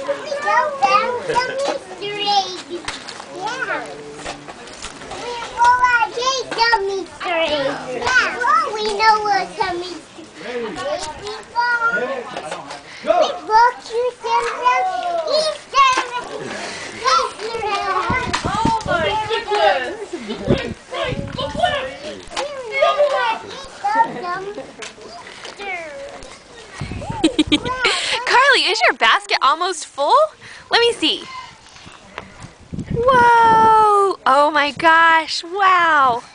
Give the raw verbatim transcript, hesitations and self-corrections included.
We go down some Easter eggs. Yeah. We, well, I gave some Easter eggs. Yeah. Well, we know what some Easter eggs are. We brought you some Easter Easter eggs. Oh my goodness! Carly, is your basket almost full? Let me see. Whoa! Oh my gosh, wow!